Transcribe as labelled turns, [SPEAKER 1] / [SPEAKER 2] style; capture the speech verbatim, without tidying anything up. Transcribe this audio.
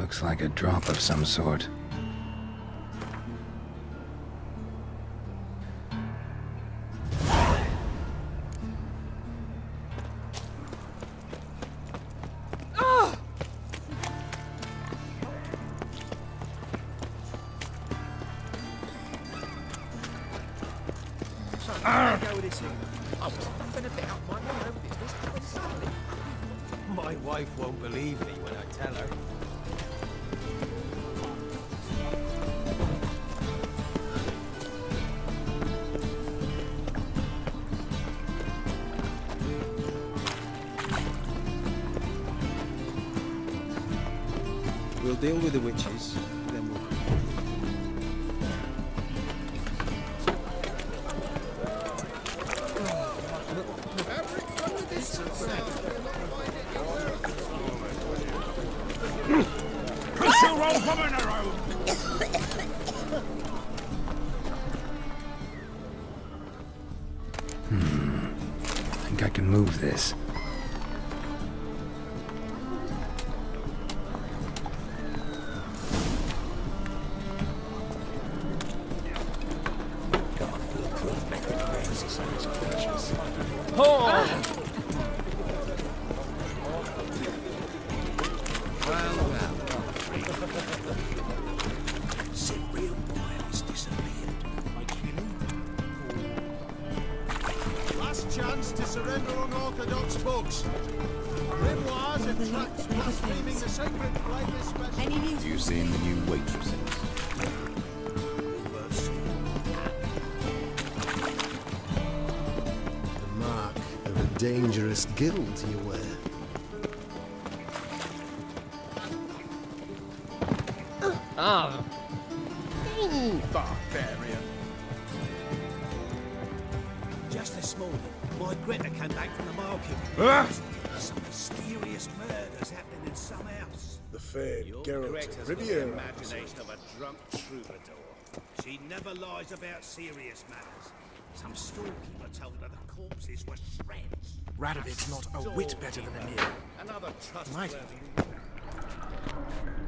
[SPEAKER 1] Looks like a drop of some sort.
[SPEAKER 2] My wife won't believe me when I tell her. We'll deal with the witches, then we'll...
[SPEAKER 1] Hmm. I think I can move this.
[SPEAKER 3] Chance to surrender unorthodox books. Grimoires and tracts blaspheming the sacred flame especially.
[SPEAKER 4] Have you seen the new waitresses?
[SPEAKER 3] The mark of a dangerous guild you wear.
[SPEAKER 2] Ah! Ooh, barbarian!
[SPEAKER 5] Just this morning, my Greta came back from the market.
[SPEAKER 2] Ah!
[SPEAKER 5] Some mysterious murders happening in some house.
[SPEAKER 3] The fair
[SPEAKER 5] Your
[SPEAKER 3] Geralt
[SPEAKER 5] Greta's
[SPEAKER 3] of
[SPEAKER 5] got the
[SPEAKER 3] Riviera.
[SPEAKER 5] imagination of a drunk troubadour. She never lies about serious matters. Some storekeeper told her the corpses were shreds.
[SPEAKER 6] Radovid's not a whit better than Emir.
[SPEAKER 5] Another
[SPEAKER 6] Might
[SPEAKER 5] trustworthy...